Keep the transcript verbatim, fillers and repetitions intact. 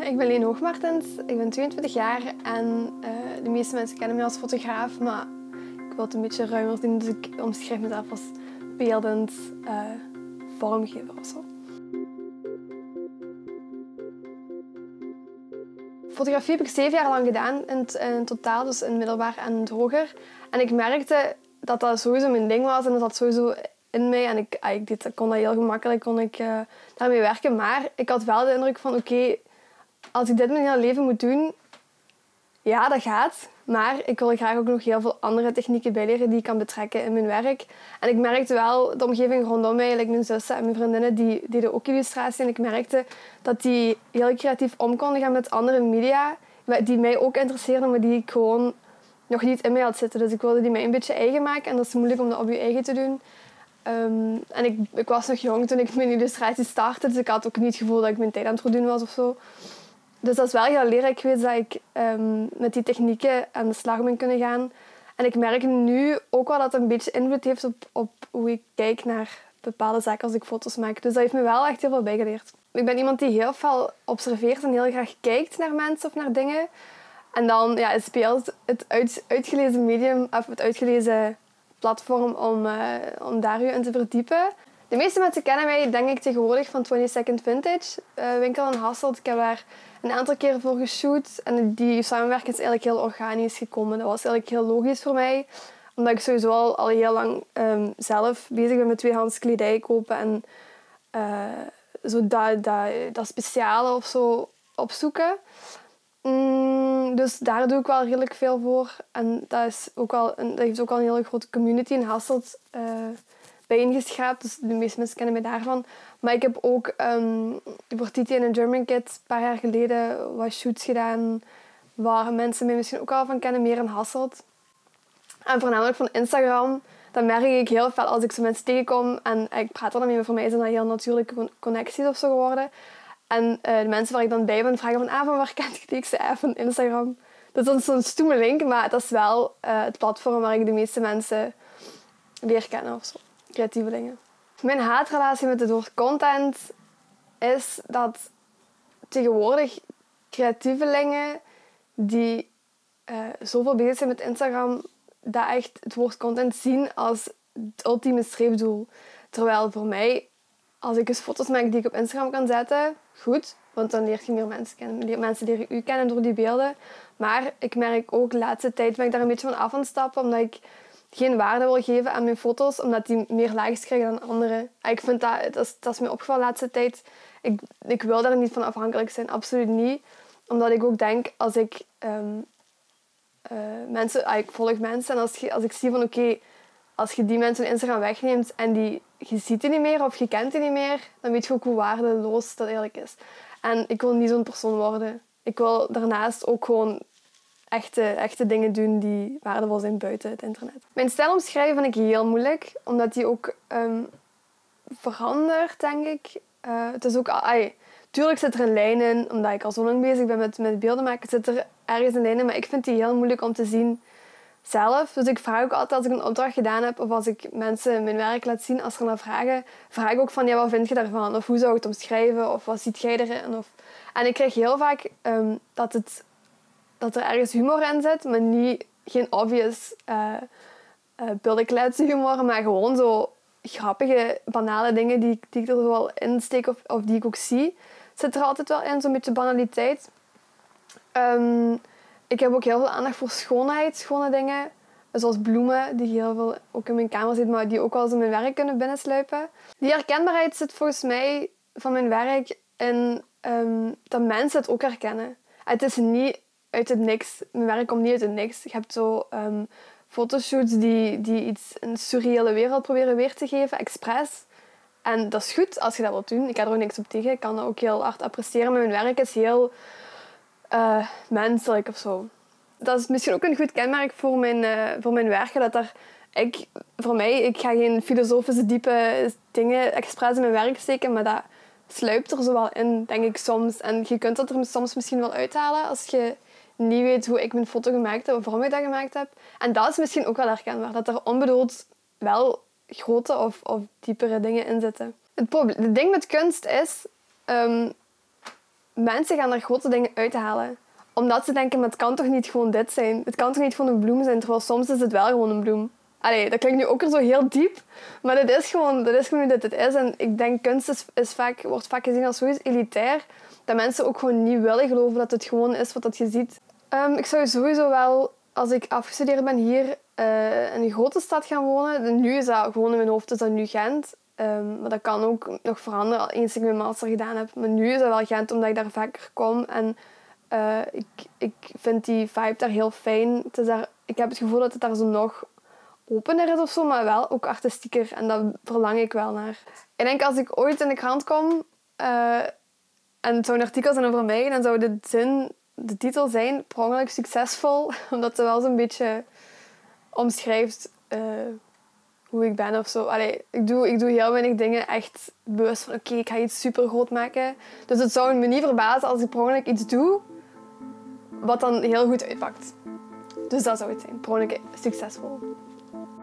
Ik ben Leen Hoogmartens, ik ben tweeëntwintig jaar en uh, de meeste mensen kennen mij als fotograaf, maar ik wil het een beetje ruimer doen, dus ik omschrijf mezelf als beeldend uh, vormgever of zo. Fotografie heb ik zeven jaar lang gedaan in, t, in totaal, dus in het middelbaar en het hoger. En ik merkte dat dat sowieso mijn ding was en dat zat sowieso in mij. En ik, ik deed, kon dat heel gemakkelijk kon ik, uh, daarmee werken. Maar ik had wel de indruk van, oké, okay, als ik dit mijn hele leven moet doen, ja, dat gaat. Maar ik wil graag ook nog heel veel andere technieken bijleren die ik kan betrekken in mijn werk. En ik merkte wel, de omgeving rondom mij, like mijn zussen en mijn vriendinnen, die deden ook illustratie. En ik merkte dat die heel creatief om konden gaan met andere media, die mij ook interesseerden, maar die ik gewoon nog niet in mij had zitten. Dus ik wilde die mij een beetje eigen maken. En dat is moeilijk om dat op je eigen te doen. Um, en ik, ik was nog jong toen ik mijn illustratie startte, dus ik had ook niet het gevoel dat ik mijn tijd aan het verdoen was of zo. Dus dat is wel heel leerrijk geweest dat ik um, met die technieken aan de slag ben kunnen gaan. En ik merk nu ook wel dat het een beetje invloed heeft op, op hoe ik kijk naar bepaalde zaken als ik foto's maak. Dus dat heeft me wel echt heel veel bijgeleerd. Ik ben iemand die heel veel observeert en heel graag kijkt naar mensen of naar dingen. En dan ja, is beeld het uit, uitgelezen medium, of het uitgelezen platform om, uh, om daar je in te verdiepen. De meeste mensen kennen mij, denk ik, tegenwoordig van twintig second Vintage uh, winkel in Hasselt. Ik heb daar een aantal keren voor geshoot en die samenwerking is eigenlijk heel organisch gekomen. Dat was eigenlijk heel logisch voor mij, omdat ik sowieso al, al heel lang um, zelf bezig ben met tweedehands kledij kopen en uh, zo dat, dat, dat speciale of zo opzoeken. Mm, dus daar doe ik wel redelijk veel voor. En dat, is ook wel een, dat heeft ook al een hele grote community in Hasselt uh, bijeengeschraapt. Dus de meeste mensen kennen mij daarvan. Maar ik heb ook um, voor Titi en German Kid een paar jaar geleden wat shoots gedaan waar mensen mij misschien ook al van kennen, meer in Hasselt. En voornamelijk van Instagram. Dan merk ik heel veel als ik zo mensen tegenkom en ik praat er dan mee. Voor mij zijn dat heel natuurlijke connecties of zo geworden. En uh, de mensen waar ik dan bij ben vragen van, ah, van waar kent je die? Ik zei, ah, van Instagram. Dat is zo'n stoeme link, maar dat is wel uh, het platform waar ik de meeste mensen leer kennen of zo. Creatievelingen. Mijn haatrelatie met het woord content is dat tegenwoordig creatievelingen die uh, zoveel bezig zijn met Instagram, dat echt het woord content zien als het ultieme streefdoel. Terwijl voor mij, als ik eens foto's maak die ik op Instagram kan zetten, goed, want dan leer je meer mensen kennen. Mensen leren u kennen door die beelden. Maar ik merk ook de laatste tijd ben ik daar een beetje van af aan het stappen, omdat ik geen waarde wil geven aan mijn foto's, omdat die meer likes krijgen dan anderen. Ik vind dat, dat is, dat is me opgevallen de laatste tijd. Ik, ik wil daar niet van afhankelijk zijn, absoluut niet. Omdat ik ook denk, als ik um, uh, mensen, ah, ik volg mensen en als, je, als ik zie van oké, okay, als je die mensen van Instagram wegneemt en die, je ziet die niet meer of je kent die niet meer, dan weet je ook hoe waardeloos dat eigenlijk is. En ik wil niet zo'n persoon worden. Ik wil daarnaast ook gewoon echte, echte dingen doen die waardevol zijn buiten het internet. Mijn stijl omschrijven vind ik heel moeilijk, omdat die ook um, verandert, denk ik. Uh, het is ook, ay, tuurlijk zit er een lijn in, omdat ik al zo lang bezig ben met, met beelden maken, zit er ergens een lijn in, maar ik vind die heel moeilijk om te zien zelf. Dus ik vraag ook altijd als ik een opdracht gedaan heb of als ik mensen mijn werk laat zien, als ze naar vragen, vraag ik ook van, ja, wat vind je daarvan? Of hoe zou ik het omschrijven? Of wat ziet jij erin? Of... En ik krijg heel vaak um, dat, het, dat er ergens humor in zit, maar niet, geen obvious uh, uh, bildenkletsen humor, maar gewoon zo grappige, banale dingen die, die ik er zo wel in steek of, of die ik ook zie. Zit er altijd wel in, zo'n beetje banaliteit. Um, Ik heb ook heel veel aandacht voor schoonheid, schone dingen. Zoals bloemen, die je heel veel ook in mijn kamer ziet, maar die ook wel eens in mijn werk kunnen binnensluipen. Die herkenbaarheid zit volgens mij van mijn werk in um, dat mensen het ook herkennen. Het is niet uit het niks. Mijn werk komt niet uit het niks. Je hebt zo um, fotoshoots die, die iets, een surreële wereld proberen weer te geven, expres. En dat is goed als je dat wilt doen. Ik heb er ook niks op tegen. Ik kan dat ook heel hard appreciëren. Maar mijn werk is heel Uh, menselijk of zo. Dat is misschien ook een goed kenmerk voor mijn, uh, voor mijn werken. Dat er, ik, voor mij, ik ga geen filosofische, diepe dingen expres in mijn werk steken, maar dat sluipt er zo wel in, denk ik soms. En je kunt dat er soms misschien wel uithalen als je niet weet hoe ik mijn foto gemaakt heb of waarom ik dat gemaakt heb. En dat is misschien ook wel herkenbaar, dat er onbedoeld wel grote of, of diepere dingen in zitten. Het, probleem, het ding met kunst is... Um, mensen gaan er grote dingen uithalen. Omdat ze denken, maar het kan toch niet gewoon dit zijn? Het kan toch niet gewoon een bloem zijn? Terwijl soms is het wel gewoon een bloem. Allee, dat klinkt nu ook weer zo heel diep. Maar dit is gewoon, dit is gewoon hoe dit is. En ik denk, kunst is, is vaak, wordt vaak gezien als zoiets elitair. Dat mensen ook gewoon niet willen geloven dat het gewoon is wat dat je ziet. Um, ik zou sowieso wel, als ik afgestudeerd ben, hier uh, in een grote stad gaan wonen. Nu is dat gewoon in mijn hoofd, is dat nu Gent. Um, maar dat kan ook nog veranderen eens ik mijn master gedaan heb. Maar nu is dat wel Gent, omdat ik daar vaker kom. En uh, ik, ik vind die vibe daar heel fijn. Het is daar, ik heb het gevoel dat het daar zo nog opener is of zo, maar wel ook artistieker. En daar verlang ik wel naar. Ik denk, als ik ooit in de krant kom uh, en het zou een artikel zijn over mij, dan zou de zin, de titel zijn, per ongeluk succesvol. Omdat ze wel zo'n beetje omschrijft uh, hoe ik ben of zo. Allee, ik, doe, ik doe heel weinig dingen echt bewust van, oké, okay, ik ga iets super groot maken. Dus het zou me niet verbazen als ik per ongeluk iets doe wat dan heel goed uitpakt. Dus dat zou het zijn, per ongeluk succesvol.